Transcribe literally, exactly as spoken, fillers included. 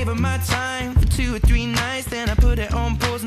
her my time for two or three nights, then I put it on pause.